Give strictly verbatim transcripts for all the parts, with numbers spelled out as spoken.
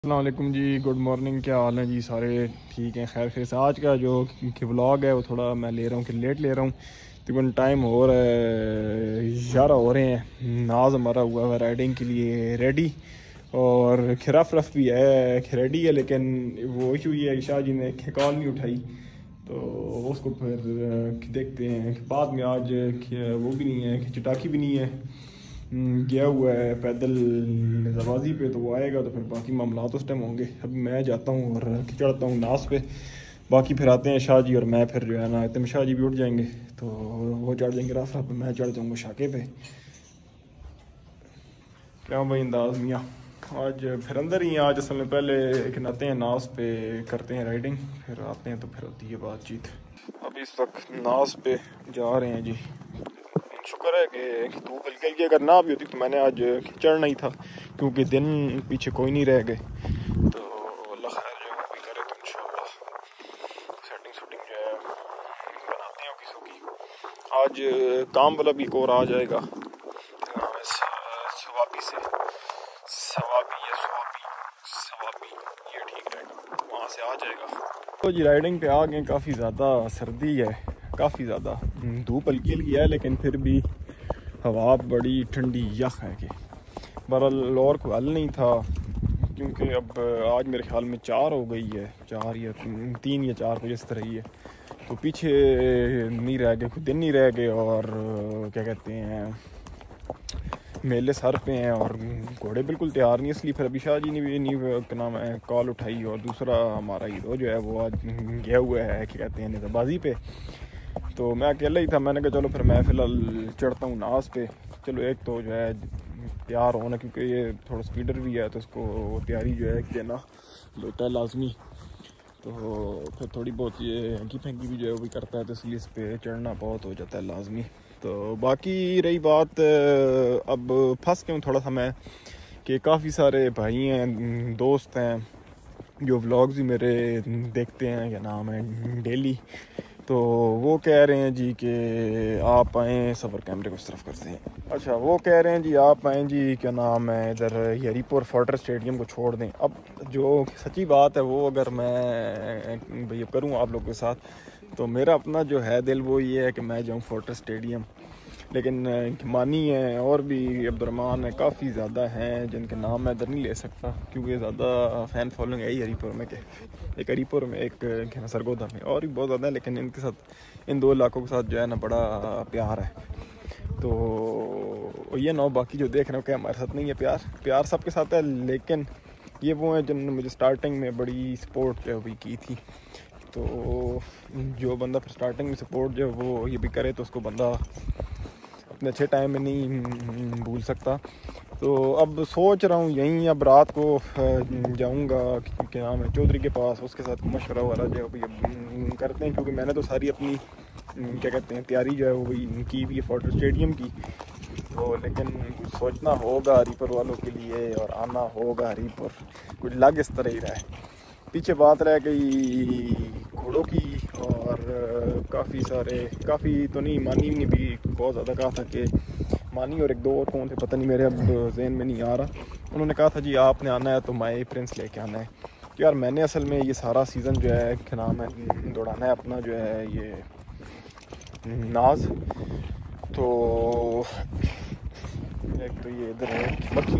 अस्सलाम वालेकुम जी, good morning. क्या हाल है जी? सारे ठीक हैं, खैर खैर से। आज का जो कि व्लॉग है वो थोड़ा मैं ले रहा हूँ कि लेट ले रहा हूँ। तकरीबन टाइम हो रहा है, ग्यारह हो रहे हैं। नाज हमारा हुआ है राइडिंग के लिए रेडी, और खिरफ रफ भी है कि रेडी है, लेकिन वो इशू ये है कि शाह जी ने कॉल नहीं उठाई, तो उसको फिर देखते हैं कि बाद में। आज वो भी नहीं है कि चटाकी भी नहीं है, गया हुआ है पैदल नजाबाजी पे, तो वो आएगा तो फिर बाकी मामला उस टाइम होंगे। अभी मैं जाता हूँ और चढ़ता हूँ नास पे, बाकी फिर आते हैं शाह जी और मैं। फिर जो है ना इतने शाह जी भी उठ जाएंगे तो वो चढ़ जाएंगे राफा पे, मैं चढ़ जाऊँगा शाके पे। क्या भाई अंदाज मियाँ, आज फिर अंदर ही हैं। आज असल में पहले एक आते हैं नास पे, करते हैं राइडिंग, फिर आते हैं तो फिर होती है बातचीत। अभी इस वक्त नास पे जा रहे हैं जी। शुक्र है कि धूप हल्की हल्की, अगर ना भी होती तो मैंने आज चढ़ना ही था, क्योंकि दिन पीछे कोई नहीं रह गए। तो अल्लाह खैर जो भी करे तो इंशाल्लाह सेटिंग शूटिंग जो है बनाते हैं किसी की। आज काम वाला भी एक और आ जाएगा, सवाबी से, सवाबी या सवाबी सवाबी ये ठीक रहेगा, वहाँ से आ जाएगा। तो जी राइडिंग पे आ गए। काफ़ी ज़्यादा सर्दी है, काफ़ी ज़्यादा धूप हल्की हल्की है, लेकिन फिर भी हवा बड़ी ठंडी यख है कि बहरहाल और कोई हल नहीं था, क्योंकि अब आज मेरे ख्याल में चार हो गई है, चार या तीन या चार बजे इस तरह ही है। तो पीछे नहीं रह गए, कुछ दिन नहीं रह गए, और क्या कहते हैं मेले सर पे हैं और घोड़े बिल्कुल तैयार नहीं। इसलिए फिर अभी शाह जी ने भी नहीं क्या नाम है कॉल उठाई, और दूसरा हमारा हीरो जो है वो आज गया हुआ है क्या कहते हैं निज़ाबाजी पे। तो मैं अकेला ही था, मैंने कहा चलो फिर मैं फ़िलहाल चढ़ता हूँ नास पे। चलो एक तो जो है तैयार होना, क्योंकि ये थोड़ा स्पीडर भी है तो उसको तैयारी जो है देना होता है लाजमी। तो फिर थोड़ी बहुत ये हंकी फेंकी भी जो है वो भी करता है, तो इसलिए इस पर चढ़ना बहुत हो जाता है लाजमी। तो बाकी रही बात, अब फंस गया हूँ थोड़ा सा मैं कि काफ़ी सारे भाई हैं, दोस्त हैं जो व्लॉग्स भी मेरे देखते हैं, क्या नाम है डेली। तो वो कह रहे हैं जी कि आप आएँ, सफ़र कैमरे को इस तरफ करते हैं। अच्छा, वो कह रहे हैं जी आप आएँ जी, क्या नाम है इधर हरीपुर फोर्ट्रेस स्टेडियम को छोड़ दें। अब जो सच्ची बात है वो अगर मैं भैया करूँ आप लोगों के साथ, तो मेरा अपना जो है दिल वो ये है कि मैं जाऊँ फोर्ट्रेस स्टेडियम, लेकिन मानी है और भी अब्दुर्रहमान है, काफ़ी ज़्यादा हैं जिनके नाम मैं इधर नहीं ले सकता, क्योंकि ज़्यादा फ़ैन फॉलोइंग है ही हरीपुर में के एक हरीपुर में एक सरगोदा में, और भी बहुत ज़्यादा है, लेकिन इनके साथ इन दो इलाकों के साथ जो है ना बड़ा प्यार है। तो ये ना बाकी जो देख रहे हो कि हमारे साथ नहीं है प्यार, प्यार सबके साथ है, लेकिन ये वो हैं जिन्होंने मुझे स्टार्टिंग में बड़ी सपोर्ट जो भी की थी। तो जो बंदा फिर स्टार्टिंग में सपोर्ट जो वो ये भी करे तो उसको बंदा अपने अच्छे टाइम में नहीं भूल सकता। तो अब सोच रहा हूँ यहीं अब रात को जाऊँगा, क्या नाम है चौधरी के पास, उसके साथ मशवरा वाला जो है करते हैं, क्योंकि मैंने तो सारी अपनी क्या कहते हैं तैयारी जो है वो भी की हुई है फोर्ट्रेस स्टेडियम की। तो लेकिन कुछ सोचना होगा हरीपुर वालों के लिए, और आना होगा हरीपुर, कुछ लग इस तरह ही रहा है। पीछे बात रह गई घोड़ों की, और काफ़ी सारे काफ़ी तो नहीं, मानी ने भी बहुत ज़्यादा कहा था कि मानी और एक दो और कौन थे पता नहीं, मेरे अब जहन में नहीं आ रहा। उन्होंने कहा था जी आपने आना है तो माई प्रिंस लेके आना है। तो यार मैंने असल में ये सारा सीज़न जो है क्या नाम है दौड़ाना है अपना जो है ये नाज। तो एक तो ये इधर है बखी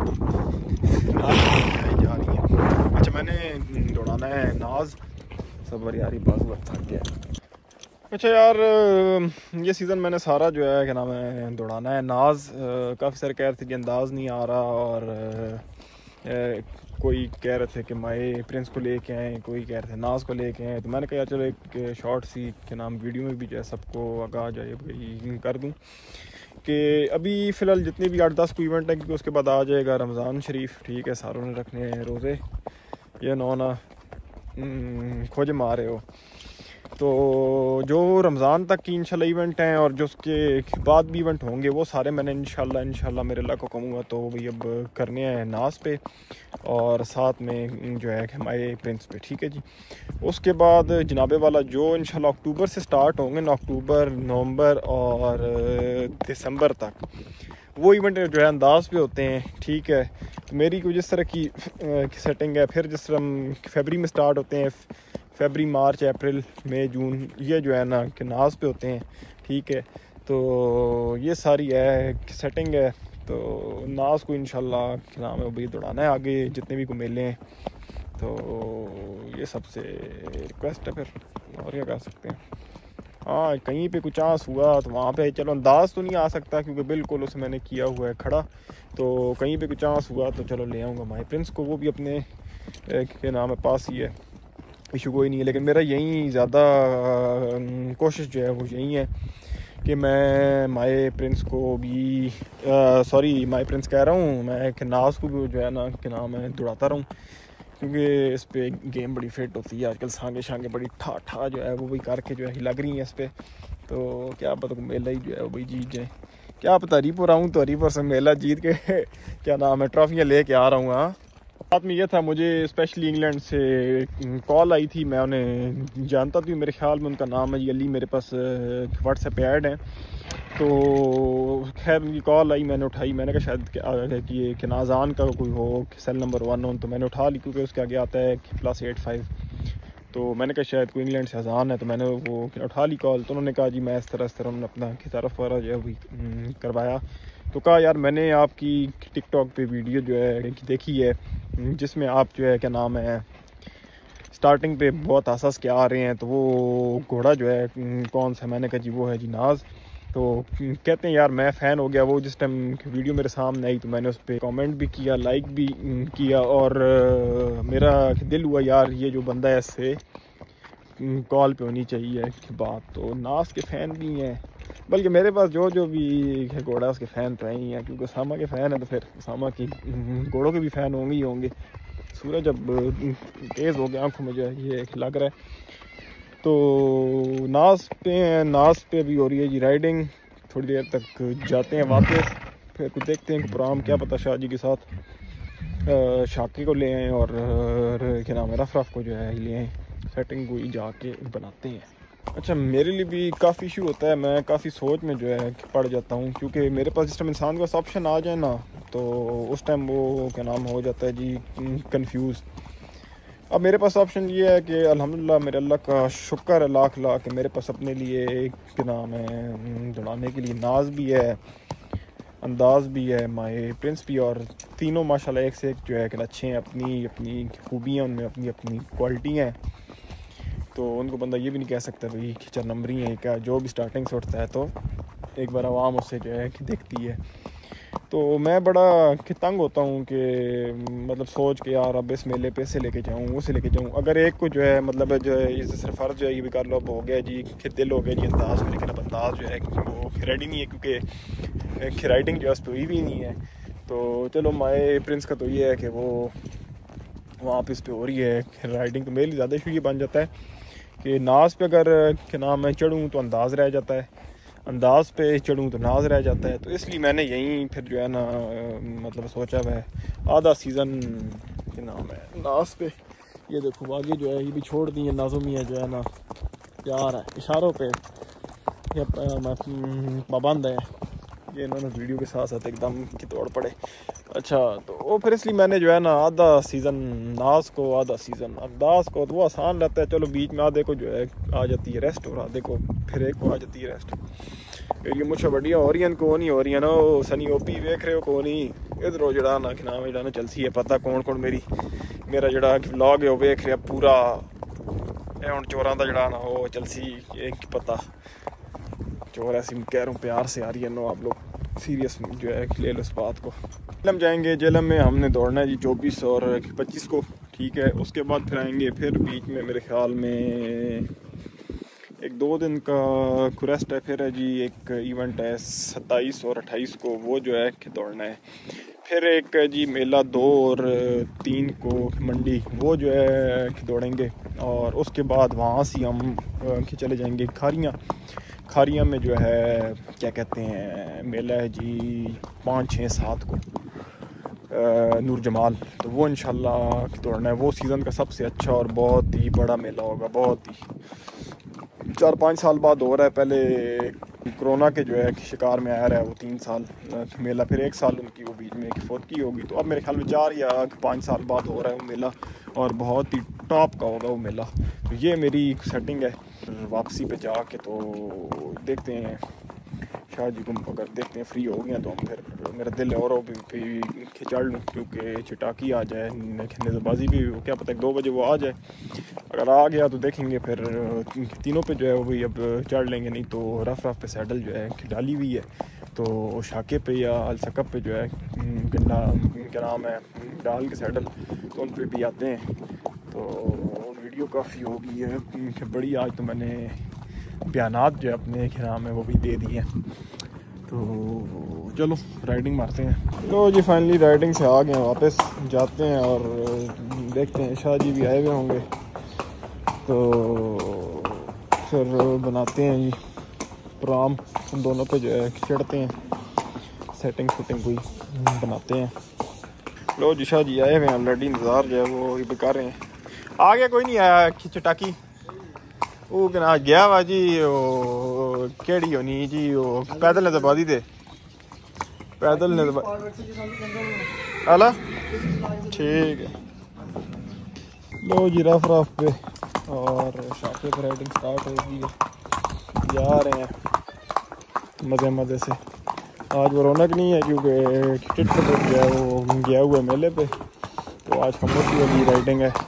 जा रही है। अच्छा, मैंने दौड़ाना है नाज, सबर यारी बाजू वक्त थक गया। अच्छा यार, ये सीज़न मैंने सारा जो है क्या नाम है दौड़ाना है नाज। काफ़ी सारे कह रहे थे कि अंदाज़ नहीं आ रहा, और ए, कोई कह रहे थे कि माए प्रिंस को लेके आए, कोई कह रहे थे नाज को लेके आए। तो मैंने कहा चलो एक शॉर्ट सी के नाम वीडियो में भी जो है सबको आगाह जाए कर दूं कि अभी फ़िलहाल जितने भी आठ दस को इवेंट है, क्योंकि उसके बाद आ जाएगा रमज़ान शरीफ। ठीक है, सारों ने रखने रोज़े, ये नौ ना खोज मारे हो। तो जो रमज़ान तक की इंशाल्लाह इवेंट हैं और जो उसके बाद भी इवेंट होंगे वो सारे मैंने इंशाल्लाह इंशाल्लाह मेरे अल्लाह को कहूँगा तो भाई अब करने हैं नाज पे और साथ में जो है हमारे प्रिंस पे, ठीक है जी। उसके बाद जनाबे वाला जो इंशाल्लाह अक्टूबर से स्टार्ट होंगे ना, अक्टूबर नवंबर और दिसंबर तक वो इवेंट जो है अंदाज पे होते हैं, ठीक है। तो मेरी कुछ इस तरह की सेटिंग है। फिर जिस तरह फरवरी में स्टार्ट होते हैं, फरवरी मार्च अप्रैल मई जून, ये जो है ना कि नाज पे होते हैं, ठीक है। तो ये सारी है सेटिंग है। तो नाज को इंशाल्लाह क्या नाम है भाई दौड़ाना है आगे जितने भी को मेले हैं। तो ये सबसे रिक्वेस्ट है, फिर और क्या कर सकते हैं। हाँ, कहीं पे कुछ चांस हुआ तो वहाँ पे चलो अंदाज तो नहीं आ सकता क्योंकि बिल्कुल उसे मैंने किया हुआ है खड़ा। तो कहीं पे कुछ चांस हुआ तो चलो ले आऊँगा माई प्रिंस को, वो भी अपने के नाम है पास ही है, इशू कोई नहीं है। लेकिन मेरा यही ज़्यादा कोशिश जो है वो यही है कि मैं माई प्रिंस को भी सॉरी माई प्रिंस कह रहा हूँ, मैं कि नाज को भी जो है ना कि नाम है दौड़ाता रहूँ क्योंकि इस पे गेम बड़ी फिट होती है आजकल। सांगे शांगे बड़ी ठा ठा जो है वो भी करके जो है लग रही हैं इस पर। तो क्या पता मेला ही जो है वो भाई जीत जाए, क्या पता। हरीपुर आऊँ तो हरीपुर से मेला जीत के क्या नाम है ट्रॉफियाँ ले कर आ रहा हूँ। हाँ, साथ में ये था मुझे स्पेशली इंग्लैंड से कॉल आई थी, मैं उन्हें जानता थी, मेरे ख्याल में उनका नाम है जी अली, मेरे पास व्हाट्सएप पे ऐड है। तो खैर उनकी कॉल आई, मैंने उठाई, मैंने कहा शायद कि ये कि नाज़ान का कोई हो सेल नंबर वन हो, तो मैंने उठा ली क्योंकि उसके आगे आता है कि प्लस एट फाइव। तो मैंने कहा शायद कोई इंग्लैंड से अजान है, तो मैंने वो उठा ली कॉल। तो उन्होंने कहा जी मैं इस तरह इस तरह उन्होंने अपना खितारफ वगैरह जो है वही करवाया। तो कहा यार मैंने आपकी टिकटॉक पे वीडियो जो है देखी है जिसमें आप जो है क्या नाम है स्टार्टिंग पे बहुत आसास के आ रहे हैं, तो वो घोड़ा जो है कौन सा, मैंने कहा जी वो है जी नाज। तो कहते हैं यार मैं फ़ैन हो गया, वो जिस टाइम वीडियो मेरे सामने आई तो मैंने उस पर कमेंट भी किया, लाइक भी किया और मेरा दिल हुआ यार ये जो बंदा है इससे कॉल पे होनी चाहिए कि बात। तो नाज के फ़ैन भी हैं, बल्कि मेरे पास जो जो भी घोड़ा उसके फ़ैन तो ही हैं क्योंकि उसामा के फ़ैन है तो फिर उसामा की घोड़ों के भी फ़ैन होंगे ही होंगे। सूरज अब तेज़ हो गया आंखों में जो है ये लग रहा है। तो नाज पे नाज पे भी हो रही है जी राइडिंग, थोड़ी देर तक जाते हैं वापस, फिर कुछ देखते हैं कि प्रोग्राम क्या पता शाह जी के साथ शाकी को ले आएँ और क्या नाम है रफ रफ को जो है ले आएँ, सेटिंग को ही जाके बनाते हैं। अच्छा, मेरे लिए भी काफ़ी इशू होता है, मैं काफ़ी सोच में जो है पड़ जाता हूँ क्योंकि मेरे पास जिस टाइम इंसान का ऑप्शन आ जाए ना तो उस टाइम वो क्या नाम हो जाता है जी कंफ्यूज। अब मेरे पास ऑप्शन ये है कि अल्हम्दुलिल्लाह मेरे अल्लाह का शुक्र है लाख लाख कि मेरे पास अपने लिए क्या नाम है दौड़ाने के लिए नाज भी है, अंदाज भी है, माई प्रिंस भी, और तीनों माशाल्लाह एक से एक जो है कि अच्छे हैं, अपनी अपनी खूबियाँ उनमें अपनी अपनी क्वालिटी हैं। तो उनको बंदा ये भी नहीं कह सकता भाई कि चार नंबरी है क्या, जो भी स्टार्टिंग से उठता है तो एक बार आवाम उससे जो है कि देखती है। तो मैं बड़ा कि तंग होता हूँ कि मतलब सोच के यार अब इस मेले पे से लेके जाऊँ उसे लेके जाऊँ, अगर एक को जो है मतलब जो है ये सिर्फ फ़र्ज जो है ये भी कर लो अब हो गया जी कि दिल हो गया जी अंदाज में, लेकिन अब अंदाज जो है वो रेडी नहीं है क्योंकि राइडिंग जो है उस पर हुई भी नहीं है। तो चलो माई प्रिंस का तो ये है कि वो वहाँ पे इस पर हो रही है राइडिंग, तो मेरे लिए ज़्यादा इशू ये बन जाता है कि नाज पे अगर क्या नाम है चढ़ूँ तो अंदाज़ रह जाता है, अंदाज पे चढ़ूँ तो नाज रह जाता है। तो इसलिए मैंने यहीं फिर जो है ना मतलब सोचा है आधा सीज़न क्या नाम है नाज पे। ये देखो आगे जो है ये भी छोड़ दी है, नाजुमिया जो है ना प्यार है इशारों पे ये पाबंद है, ये इन्होंने वीडियो के साथ साथ एकदम की तोड़ पड़े। अच्छा, तो वो फिर इसलिए मैंने जो है ना आधा सीज़न नाज को आधा सीज़न अंदाज को, तो वो आसान रहता है। चलो बीच में आधे को जो है आ जाती है रेस्ट और आधे को फिर एक को आ जाती है रेस्ट। फिर ये मुझे बढ़िया हो रही है को नहीं हो रही है ना, वो सनी ओपी वेख रहे हो को नहीं इधरों जड़ा ना कि नाम जड़ा ना चलती है पता कौन कौन मेरी मेरा जड़ा व्लॉग है वो वेख रहा पूरा हूँ चोरां का जड़ा ना वो चलसी एक पता चोर ऐसी कह रहा हूँ प्यार से आ रही है नो आप लोग सीरियस जो है ले लो इस बात को। जेलम जाएंगे, जेलम में हमने दौड़ना है जी चौबीस और पच्चीस को, ठीक है। उसके बाद फिर आएंगे, फिर बीच में मेरे ख्याल में एक दो दिन का कुरेस्ट है, फिर है जी एक इवेंट है सत्ताईस और अट्ठाईस को, वो जो है कि दौड़ना है। फिर एक जी मेला दो और तीन को मंडी, वो जो है दौड़ेंगे। और उसके बाद वहाँ से हम चले जाएंगे खारियाँ। खारियाँ में जो है क्या कहते हैं मेला है जी पाँच छः सात को नूर जमाल, तो वो इंशाल्लाह दौड़ना है। वो सीज़न का सबसे अच्छा और बहुत ही बड़ा मेला होगा, बहुत ही चार पाँच साल बाद हो रहा है। पहले कोरोना के जो है शिकार में आया रहा है वो तीन साल मेला, फिर एक साल उनकी वो बीच में एक फौतगी होगी, तो अब मेरे ख्याल में चार या पाँच साल बाद हो रहा है वो मेला, और बहुत ही टॉप का होगा वो मेला। तो ये मेरी सेटिंग है वापसी पे जाके। तो देखते हैं शाह जी को अगर देखते हैं फ्री हो गए तो हम फिर, मेरा दिल और भी खिंचाड़ लूँ क्योंकि चटाकी आ जाए, निज़बाजी भी क्या पता दो बजे वो आ जाए। अगर आ गया तो देखेंगे, फिर तीनों पे जो है वो भी अब चढ़ लेंगे, नहीं तो रफ रफ पे सैडल जो है डाली हुई है, तो शाके पे या अलसकप पे जो है गन्ना क्या नाम है डाल के सैडल, तो उन पर भी आते हैं। तो वीडियो काफ़ी होगी है बड़ी, आज तो मैंने बयानात जो अपने क्या नाम है वो भी दे दिए हैं। तो चलो राइडिंग मारते हैं। लो जी फाइनली राइडिंग से आ गए हैं, वापस जाते हैं और देखते हैं शाह जी भी आए हुए होंगे, तो फिर बनाते हैं जी प्रोग्राम, उन दोनों पे जो है चढ़ते हैं, सेटिंग शूटिंग कोई बनाते हैं। लो जी शाह जी आए हुए हैं ऑलरेडी, इंतज़ार जो है वो भी कर रहे हैं। आ गया कोई नहीं आया चटाकी वो क्या गया वा जी, वो केड़ी होनी जी, वो पैदल नजरबाजी थे, पैदल नजरबाजी आला ठीक है। लो जी रफ रफ पे और शाके पे राइडिंग स्टार्ट हो गई है, जा रहे हैं मज़े मज़े से। आज वो रौनक नहीं है क्योंकि टिट पर जो है वो गया हुआ मेले पे, तो आज खामोशी वाली राइडिंग है।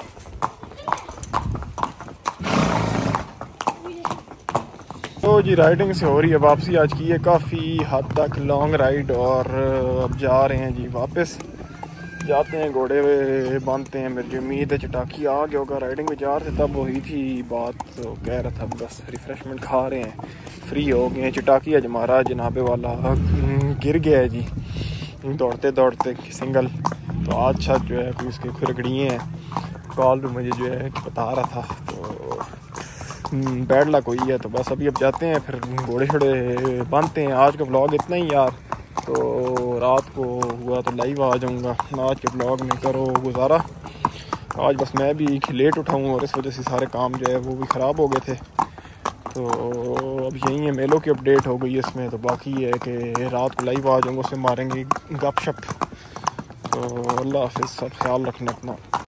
तो जी राइडिंग से हो रही है वापसी आज की है काफ़ी हद तक लॉन्ग राइड, और अब जा रहे हैं जी वापस, जाते हैं घोड़े बांधते हैं। मेरी उम्मीद है चटाकी आ गया होगा, राइडिंग में जा रहे थे तब वही थी बात, तो कह रहा था बस रिफ़्रेशमेंट खा रहे हैं, फ्री हो गए हैं। चटाकी आज हमारा जनाबे वाला गिर गया है जी दौड़ते दौड़ते सिंगल, तो आज छत जो है कोई उसके खुरगड़िए हैं, कॉल भी मुझे जो है बता रहा था, तो बैड लक हुई है। तो बस अभी अब जाते हैं, फिर घोड़े शोड़े बांधते हैं। आज का ब्लॉग इतना ही यार, तो रात को हुआ तो लाइव आ जाऊंगा। आज के ब्लॉग में करो गुजारा, आज बस मैं भी लेट उठाऊँ और इस वजह से सारे काम जो है वो भी ख़राब हो गए थे। तो अब यही है, मेलों की अपडेट हो गई है इसमें, तो बाकी है कि रात को लाइव आ जाऊँगा, उसमें मारेंगे गपशप। तो अल्लाह हाफिज़, सब ख्याल रखना अपना।